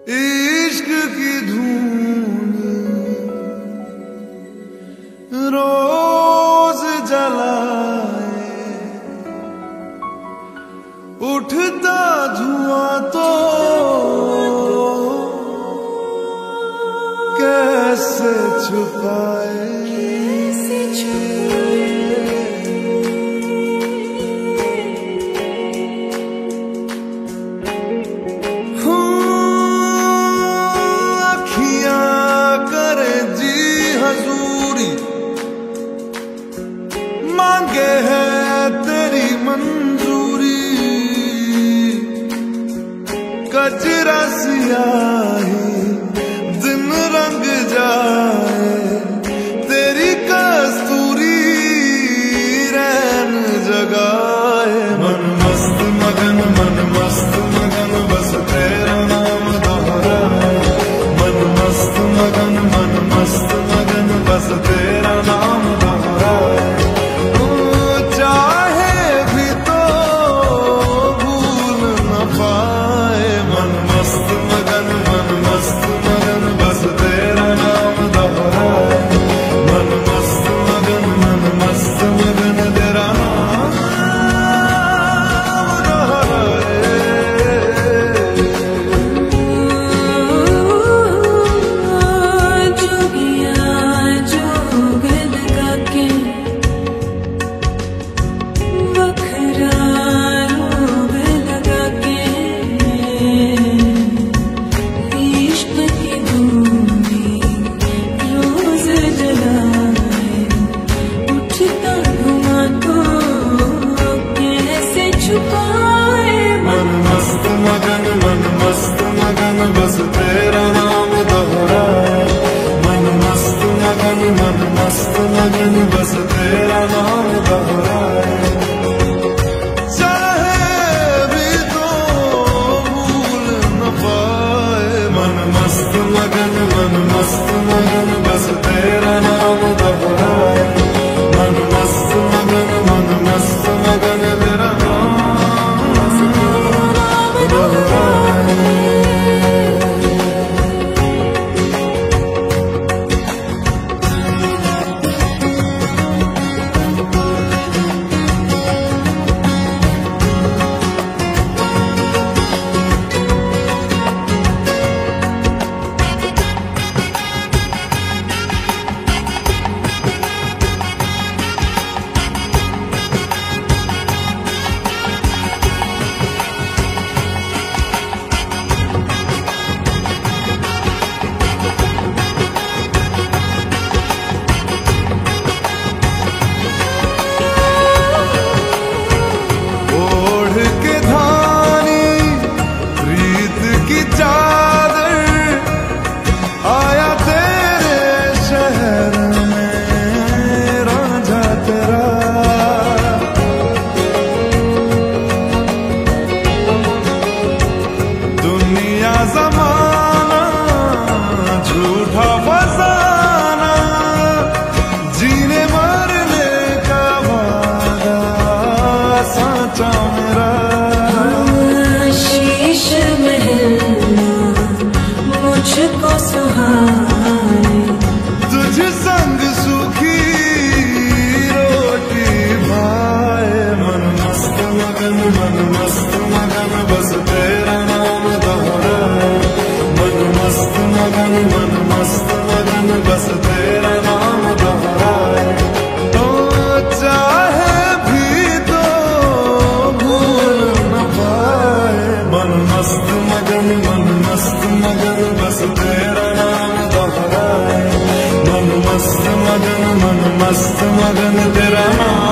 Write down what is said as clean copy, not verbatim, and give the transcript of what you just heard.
इश्क की धून रोज जलाए, उठता धुआं तो कैसे छुपाए। मांगे है तेरी मंजूरी, कजरा सियाही दिन रंग जाए, तेरी कस्तूरी रैन जगाए। मन मस्त मगन बस तेरा नाम दोहराए। मन मस्त मगन बस तेरा नाम दोहराए। बस तेरा नाम दोहराए। मन मस्त मगन बस तेरा नाम दोहराए। चाहे भी तो भूल न पाए। मन मस्त मगन बस तेरा नाम दोहराए। मन मस्त मगन तेरा नाम दोहराए। शीश महल मुझको सुहाए, तुझ संग सूखी रोटी भाए। मन मस्त मगन बस तेरा नाम दोहराए। मन मस्त मगन बस तेरा नाम दोहराए। तो चाहे भी तो भूल न पाए। मन मस्त मगन बस तेरा नाम दोहराए। मन मस्त मगन तेरा नाम